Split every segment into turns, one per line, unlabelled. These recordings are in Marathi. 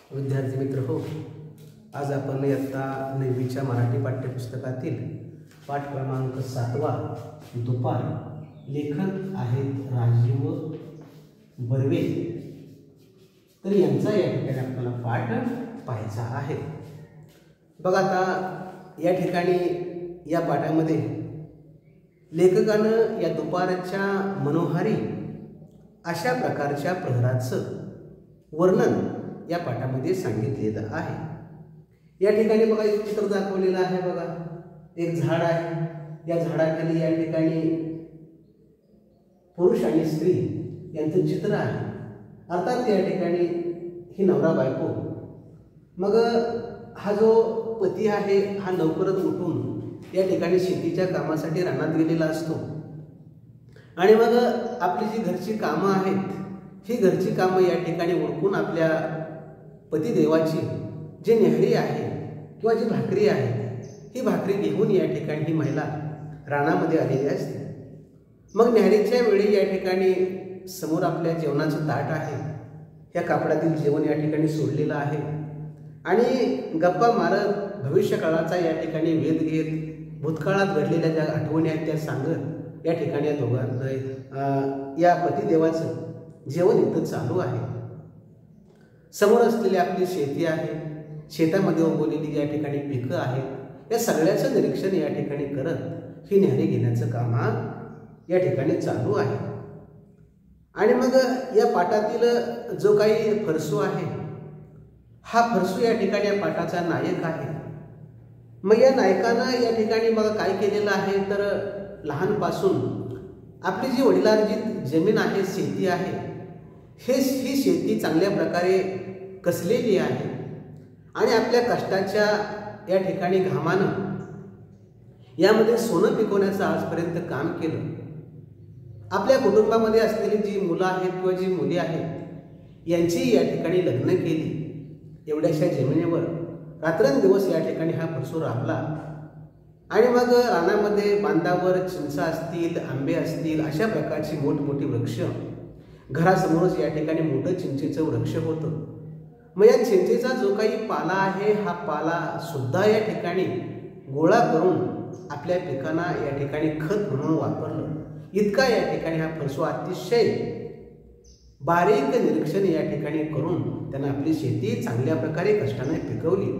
विद्यार्थी मित्र हो, आज आपण इयत्ता 9वीच्या मराठी पाठ्यपुस्तकातील पाठ क्रमांक 7वा दुपार, लेखक आहेत राजीव बर्वे. तर यांचा या ठिकाणी आपल्याला पाठ पाहायचा आहे. बघा, आता या ठिकाणी या पाठामध्ये लेखकानं या दुपारच्या मनोहारी अशा प्रकारच्या प्रहराचं वर्णन या पाठामध्ये सांगितलेलं आहे. या ठिकाणी बघा एक चित्र दाखवलेलं आहे. बघा, एक झाड आहे. या झाडाखाली या ठिकाणी पुरुष आणि स्त्री यांचं चित्र आहे. अर्थात या ठिकाणी ही नवरा बायको. मग हा जो पती आहे हा लवकरच उठून या ठिकाणी शेतीच्या कामासाठी रानात गेलेला असतो आणि मग आपली जी घरची कामं आहेत ही घरची कामं या ठिकाणी उरकून आपल्या पतिदेवाची जी न्याहारी आहे किंवा जी भाकरी आहे ही भाकरी घेऊन या ठिकाणी ही महिला रानामध्ये आलेली असते. मग न्याहारीच्या वेळी या ठिकाणी समोर आपल्या जेवणाचं ताट आहे. ह्या कापडातील जेवण या ठिकाणी सोडलेलं आहे आणि गप्पा मारत भविष्यकाळाचा या ठिकाणी वेध घेत भूतकाळात घडलेल्या ज्या आठवणी आहेत त्या सांगत या ठिकाणी या दोघांचं या पतिदेवाचं जेवण इथं चालू आहे. समोर असलेली आपली शेती आहे. शेतामध्ये उगवलेली या ठिकाणी पिकं आहेत. या सगळ्याचं निरीक्षण या ठिकाणी करत ही न्याहारी घेण्याचं काम हा या ठिकाणी चालू आहे. आणि मग या पाठातील जो काही फरसू आहे हा फरसू या ठिकाणी या पाठाचा नायक आहे. मग या नायकानं या ठिकाणी बघा काय केलेलं आहे तर लहानपासून आपली जी वडिलांर्जित जमीन आहे, शेती आहे, ही शेती चांगल्या प्रकारे कसलेली आहे आणि आपल्या कष्टाच्या या ठिकाणी घामानं यामध्ये सोनं पिकवण्याचं आजपर्यंत काम केलं. आपल्या कुटुंबामध्ये असलेली जी मुलं आहेत किंवा जी मुली आहेत यांची या ठिकाणी लग्न केली. एवढ्याशा जमिनीवर रात्रंदिवस या ठिकाणी हा फरसू राबला आणि मग रानामध्ये बांधावर चिंचा असतील, आंबे असतील, अशा प्रकारची मोठमोठी वृक्ष, घरासमोरच या ठिकाणी मोठं चिंचेचं वृक्ष होतं. मग या चिंचेचा जो काही पाला आहे हा पाला सुद्धा या ठिकाणी गोळा करून आपल्या पिकांना या ठिकाणी खत म्हणून वापरलं. इतका या ठिकाणी हा फरसू अतिशय बारीक निरीक्षण या ठिकाणी करून त्यानं आपली शेती चांगल्या प्रकारे कष्टाने पिकवली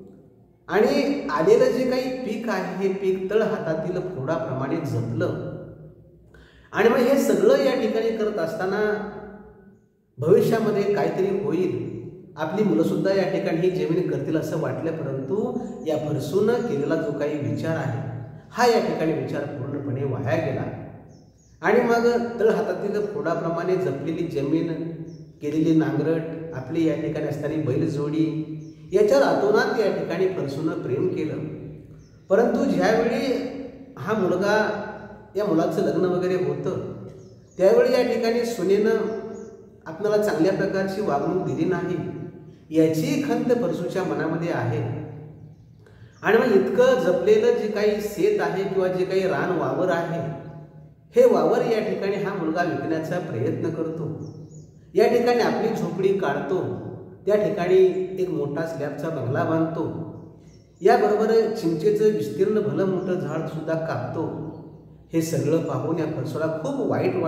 आणि आलेलं जे काही पीक आहे हे पीक तळ हातातील फोडाप्रमाणे जपलं. आणि मग हे सगळं या ठिकाणी करत असताना भविष्यामध्ये काहीतरी होईल, आपली मुलंसुद्धा या ठिकाणी ही जमीन करतील असं वाटलं. परंतु या फरसूनं केलेला जो काही विचार आहे हा या ठिकाणी विचार पूर्णपणे वाया गेला आणि मग तळ हातातील फोडाप्रमाणे जपलेली जमीन, केलेली नांगरट, आपली या ठिकाणी असणारी बैलजोडी याच्यावर आतोनात या ठिकाणी फरसूनं प्रेम केलं. परंतु ज्यावेळी हा मुलगा या मुलाचं लग्न वगैरे होतं त्यावेळी या ठिकाणी सुनेनं आपल्याला चांगल्या प्रकारची वागणूक दिली नाही याची खंत फरसूच्या मनामध्ये आहे. आणि मग इतकं जपलेलं जे काही शेत आहे किंवा जे काही रान वावर आहे हे वावर या ठिकाणी हा मुलगा विकण्याचा प्रयत्न करतो. या ठिकाणी आपली झोपडी काढतो, त्या ठिकाणी एक मोठा स्लॅबचा बंगला बांधतो, याबरोबर चिंचेचं विस्तीर्ण भलं मोठं झाड सुद्धा कापतो. हे सगळं पाहून या फरसूला खूप वाईट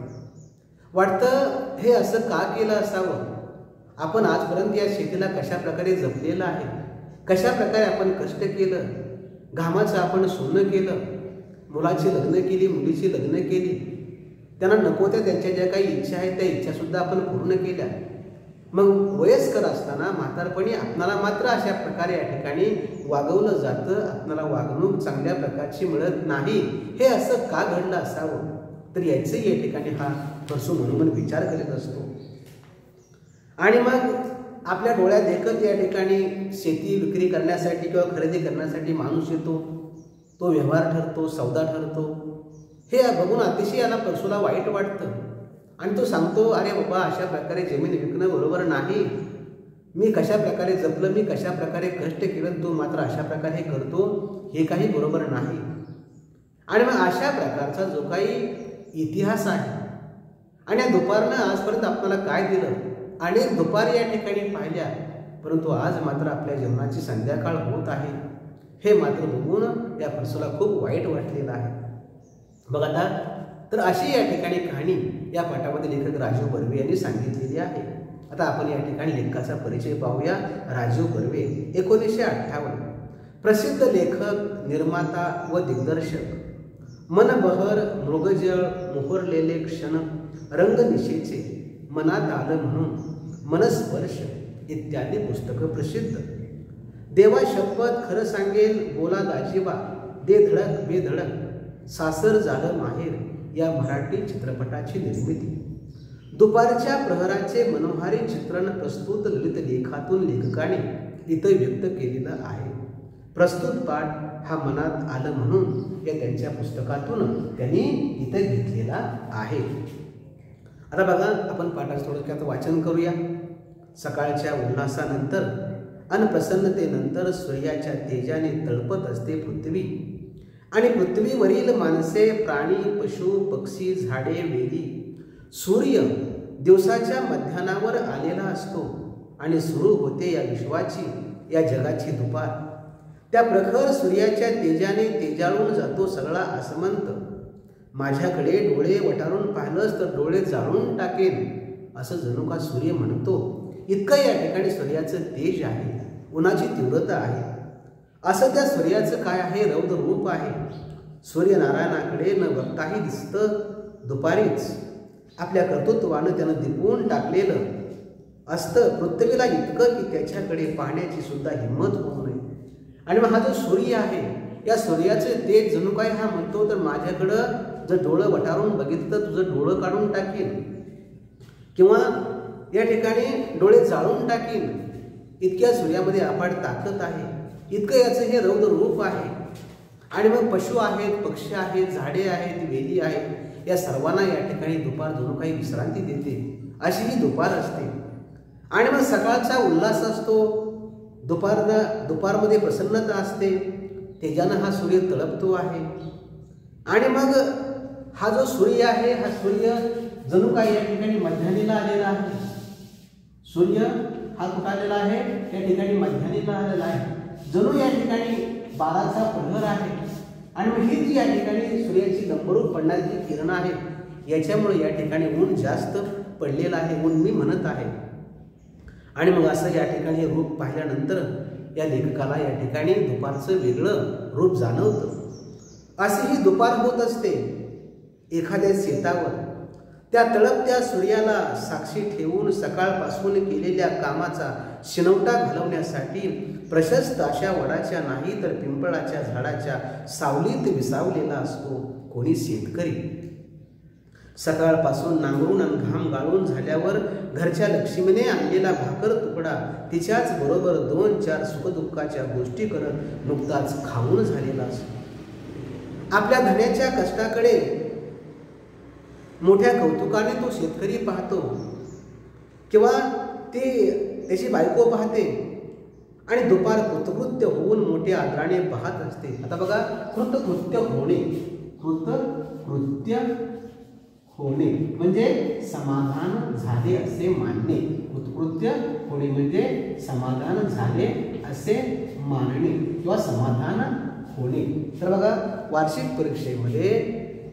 वाटतं. हे असं का केलं असावं? आपण आजपर्यंत या शेतीला कशा प्रकारे जपलेलं आहे, कशा प्रकारे आपण कष्ट केलं, घामाचं आपण सोनं केलं, मुलाची लग्न केली, मुलीची लग्न केली, त्यांना नको त्या त्यांच्या ज्या काही इच्छा आहेत त्या इच्छासुद्धा आपण पूर्ण केल्या. मग वयस्कर असताना म्हातारपणी आपणाला मात्र अशा प्रकारे या ठिकाणी वागवलं जातं, आपणाला वागणूक चांगल्या प्रकारची मिळत नाही. हे असं का घडलं असावं? तर याचंही या ठिकाणी हा फरसू मनोमन विचार करीत असतो. आणि मग आपल्या डोळ्यात देखत या ठिकाणी शेती विक्री करण्यासाठी किंवा खरेदी करण्यासाठी माणूस येतो. तो व्यवहार ठरतो, सौदा ठरतो. हे बघून अतिशय याला फरसूला वाईट वाटतं आणि तो सांगतो, अरे बाबा, अशा प्रकारे जमीन विकणं बरोबर नाही. मी कशा प्रकारे जपलं, मी कशा प्रकारे कष्ट केलं, तो मात्र अशा प्रकारे करतो, हे काही बरोबर नाही. आणि मग अशा प्रकारचा जो काही इतिहास आहे आणि या दुपारनं आजपर्यंत आपल्याला काय दिलं, अनेक दुपार या ठिकाणी पाहिल्या, परंतु आज मात्र आपल्या जेवणाची संध्याकाळ होत आहे हे मात्र बघून या फरसूला खूप वाईट वाटलेलं आहे. बघा आता तर अशी या ठिकाणी कहाणी या पाठामध्ये लेखक राजीव बर्वे यांनी सांगितलेली आहे. आता आपण या ठिकाणी लेखकाचा परिचय पाहूया. राजीव बर्वे 1958, प्रसिद्ध लेखक, निर्माता व दिग्दर्शक. मनबहर, मृगजळ, मोहरलेले क्षण, रंगनिशेचे, मनात आलं म्हणून, मनस्पर्श इत्यादी पुस्तकं प्रसिद्ध. देवा शपथ खरं सांगेल, बोला दाजीबा, दे धडक बेधडक, सासर झालं माहेर या मराठी चित्रपटाची निर्मिती. दुपारच्या प्रहराचे मनोहारी चित्रण प्रस्तुत ललित लेखातून लेखकाने इथं व्यक्त केलेलं आहे. प्रस्तुत पाठ हा मनात आलं म्हणून या त्यांच्या पुस्तकातून त्यांनी इथं घेतलेला आहे. आता बघा आपण पाठाचं थोडक्यात वाचन करूया. सकाळच्या उल्हासानंतर अन प्रसन्नतेनंतर सूर्याच्या तेजाने तळपत असते पृथ्वी आणि पृथ्वीवरील माणसे, प्राणी, पशु, पक्षी, झाडे, वेली. सूर्य दिवसाच्या मध्यानावर आलेला असतो आणि सुरू होते या विश्वाची, या जगाची दुपार. त्या प्रखर सूर्याच्या तेजाने तेजाळून जातो सगळा आसमंत. माझ्याकडे डोळे वटारून पाहिलंस तर डोळे जाळून टाकेन असं जणू का सूर्य म्हणतो. इतकं या ठिकाणी सूर्याचं तेज आहे, उन्हाची तीव्रता आहे. असं त्या सूर्याचं काय आहे, रौद्र रूप आहे. सूर्यनारायणाकडे न बघताही दिसतं दुपारीच आपल्या कर्तृत्वानं त्यानं दिपवून टाकलेलं असतं पृथ्वीला इतकं की त्याच्याकडे पाहण्याची सुद्धा हिंमत होऊ नये. आणि मग हा जो सूर्य आहे, या सूर्याचं तेज जणू काय हा म्हणतो तर माझ्याकडं जर डोळं वटारून बघितलं तर तुझं डोळं काढून टाकीन किंवा या ठिकाणी डोळे जाळून टाकीन. इतक्या सूर्यामध्ये अफाट ताकद आहे, इतकं याचं हे रौद्र रूप आहे. आणि मग पशु आहेत, पक्षी आहेत, झाडे आहेत, वेली आहेत, या सर्वांना या ठिकाणी दुपार जणू काही विश्रांती देते, अशी ही दुपार असते. आणि मग सकाळचा उल्हास असतो, दुपारमध्ये प्रसन्नता असते, तेजानं हा सूर्य तळपतो आहे. आणि मग हा जो सूर्य आहे, हा सूर्य जणू काही या ठिकाणी मध्यान्हीला आलेला आहे. सूर्य हा कुठं आलेला आहे, या ठिकाणी मध्यान्हीला आलेला आहे. जणू या ठिकाणी 12चा प्रहर आहे. आणि मग ही जी या ठिकाणी सूर्याची लंबरूप पडणारी जी किरण आहे, याच्यामुळे या ठिकाणी ऊन जास्त पडलेलं आहे, ऊन मी म्हणत आहे. आणि मग असं या ठिकाणी हे रूप पाहिल्यानंतर या लेखकाला या ठिकाणी दुपारचं वेगळं रूप जाणवतं. अशी ही दुपार होत असते एखाद्या शेतावर. त्या तळपत्या सूर्याला साक्षी ठेवून सकाळपासून केलेल्या कामाचा शिनवटा घालवण्यासाठी प्रशस्त अशा वडाच्या नाही तर पिंपळाच्या झाडाच्या सावलीत विसावलेला असतो कोणी शेतकरी. सकाळपासून नांगरून आणि घाम गाळून झाल्यावर घरच्या लक्ष्मीने आणलेला भाकर तुकडा तिच्याच बरोबर 2-4 सुखदुःखाच्या गोष्टी करत नुकताच खाऊन झालेला असतो. आपल्या धन्याच्या कष्टाकडे मोठ्या कौतुकाने तो शेतकरी पाहतो किंवा त्याची बायको पाहते आणि दुपार कृतकृत्य होऊन मोठ्या आदराने पाहत असते. आता बघा, कृतकृत्य होणे, कृतकृत्य होणे म्हणजे समाधान झाले असे मानणे. कृतकृत्य होणे म्हणजे समाधान झाले असे मानणे किंवा समाधान होणे. तर बघा, वार्षिक परीक्षेमध्ये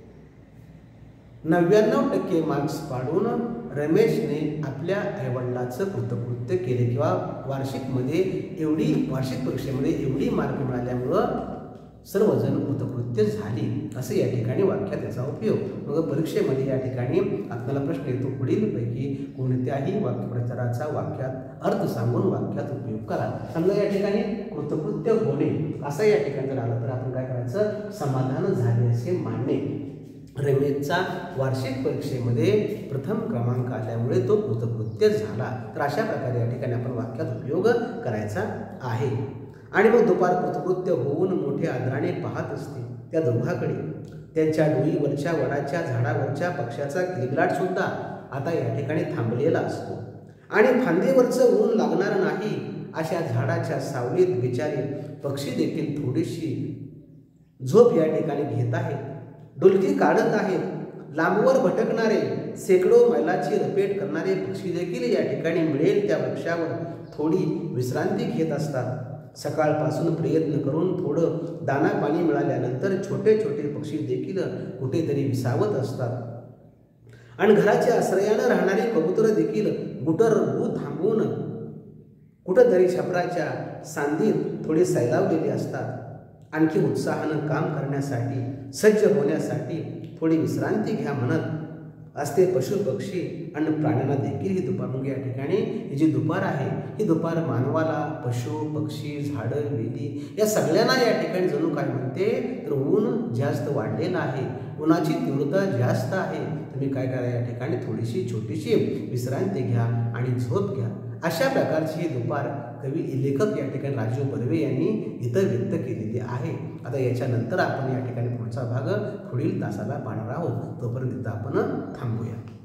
99% मार्क्स पाडून रमेशने आपल्या आईवडिलाचं कृतकृत्य केले किंवा वार्षिक परीक्षेमध्ये एवढी मार्क मिळाल्यामुळं सर्वजण कृतकृत्य झाली, असं या ठिकाणी वाक्यात त्याचा उपयोग. मग परीक्षेमध्ये या ठिकाणी आपल्याला प्रश्न येतो, पुढीलपैकी कोणत्याही वाक्यप्रचाराचा वाक्यात अर्थ सांगून वाक्यात उपयोग करा. समजा या ठिकाणी कृतकृत्य होणे असं या ठिकाणी जर आलं तर आपण काय करायचं, समाधान झाले असे मानणे. रमेशचा वार्षिक परीक्षेमध्ये प्रथम क्रमांक आल्यामुळे तो कृतकृत्य झाला. तर अशा प्रकारे या ठिकाणी आपण वाक्यात उपयोग करायचा आहे. आणि मग दुपार कृतकृत्य होऊन मोठ्या आदराने पाहत असते त्या दोघांकडे. त्यांच्या डोईवरच्या वडाच्या झाडावरच्या पक्ष्याचा किलबिलाट सुद्धा आता या ठिकाणी थांबलेला असतो. आणि फांदीवरचं ऊन लागणार नाही अशा झाडाच्या सावलीत बिचारे पक्षी देखील थोडीशी झोप या ठिकाणी घेत आहेत, डुलकी काढत आहेत. लांबवर भटकणारे शेकडो मैलाची रपेट करणारे पक्षी देखील या ठिकाणी मिळेल त्या वृक्षावर थोडी विश्रांती घेत असतात। सकाळपासून प्रयत्न करून थोडं दाना पाणी मिळाल्यानंतर छोटे छोटे पक्षी देखील कुठेतरी विसावत असतात आणि घराच्या आश्रयानं राहणारी कबुतरं देखील गुटरगू थांबवून कुठंतरी छपराच्या सांदीत थोडे सैलावलेले असतात। आणखी उत्साहानं काम करण्यासाठी सज्ज होण्यासाठी थोडी विश्रांती घ्या म्हणत असते पशु पक्षी आणि प्राण्यांना देखील ही दुपार मग या ठिकाणी ही जी दुपार आहे ही दुपार मानवाला पशु पक्षी झाडं वेली या सगळ्यांना या ठिकाणी जणू काय म्हणते तर ऊन जास्त वाढलेलं आहे, उन्हाची तीव्रता जास्त आहे, तुम्ही काय करा या ठिकाणी थोडीशी छोटीशी विश्रांती घ्या आणि झोप घ्या। अशा प्रकारची ही दुपार कवी लेखक या ठिकाणी राजीव बर्वे यांनी इथं व्यक्त केलेली आहे। आता याच्यानंतर आपण या ठिकाणी पुढचा भाग पुढील तासाला पाहणार आहोत, तोपर्यंत आपण थांबूया।